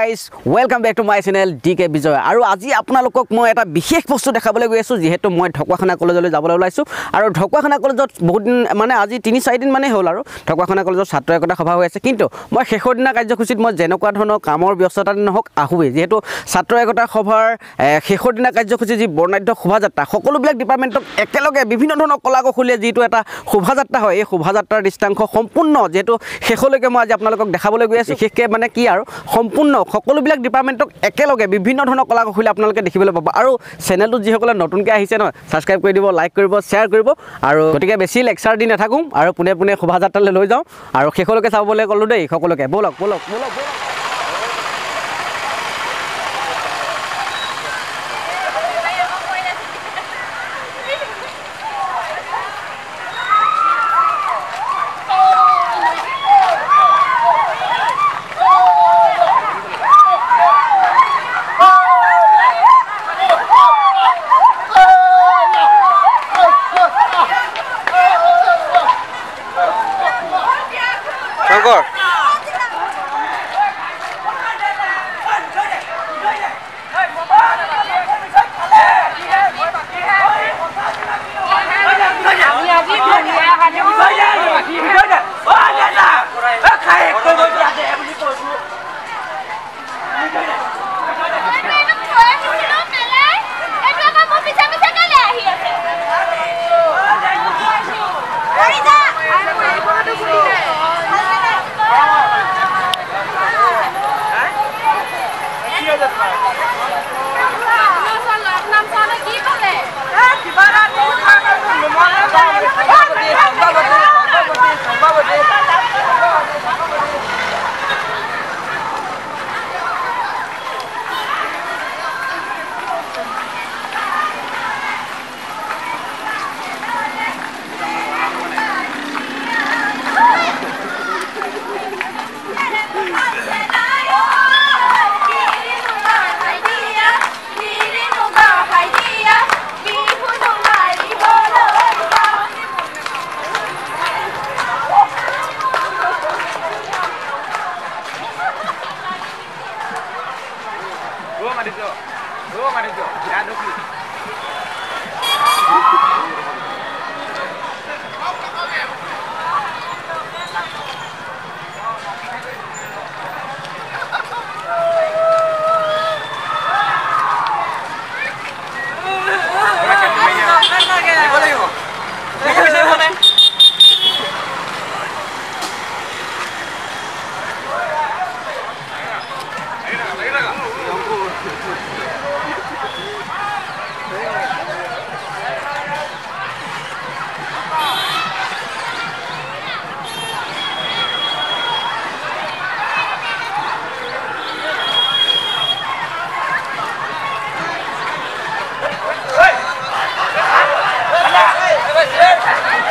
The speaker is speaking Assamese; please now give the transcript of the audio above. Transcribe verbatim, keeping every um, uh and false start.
Guys welcome back to my channel D K Bijoy আৰু আজি আপোনালোকক মই এটা বিশেষ বস্তু দেখাবলৈ গৈ আছো যেহেতু মই ঢকুৱাখানা কলেজলৈ যাবলৈ ওলাইছো আৰু ঢকুৱাখানা কলেজত বহুত দিন মানে আজি তিনি চাৰি দিন মানে হ'ল আৰু ঢকুৱাখানা কলেজত ছাত্ৰ একতা সভা হৈ আছে কিন্তু মই শেষৰ দিনা কাৰ্যসূচীত মই যেনেকুৱা ধৰণৰ কামৰ ব্যস্ততা নহওক আহুৱে যেহেতু ছাত্ৰ একতা সভাৰ শেষৰ দিনা কাৰ্যসূচী যি বৰ্ণাঢ্য শোভাযাত্ৰা সকলোবিলাক ডিপাৰ্টমেণ্টক একেলগে বিভিন্ন ধৰণৰ কলা কৌশলীয়ে যিটো এটা শোভাযাত্ৰা হয় এই শোভাযাত্ৰাৰ দৃষ্টাংশ সম্পূৰ্ণ যেহেতু শেষলৈকে মই আজি আপোনালোকক দেখাবলৈ গৈ আছো বিশেষকৈ মানে কি আৰু সম্পূৰ্ণ সকলোবিলাক ডিপাৰ্টমেণ্টক একেলগে বিভিন্ন ধৰণৰ কলা কৌশলী আপোনালোকে দেখিবলৈ পাব আৰু চেনেলটো যিসকলে নতুনকৈ আহিছে নহয় ছাবস্ক্ৰাইব কৰি দিব লাইক কৰিব শ্বেয়াৰ কৰিব আৰু গতিকে বেছি লেকচাৰ দি নাথাকোঁ আৰু পোনে পোনে শোভাযাত্ৰালৈ লৈ যাওঁ আৰু শেষলৈকে চাবলৈ ক'লোঁ দেই সকলোকে ব'লক ব'লক ব'লক ব'লক Sangkor. Hey!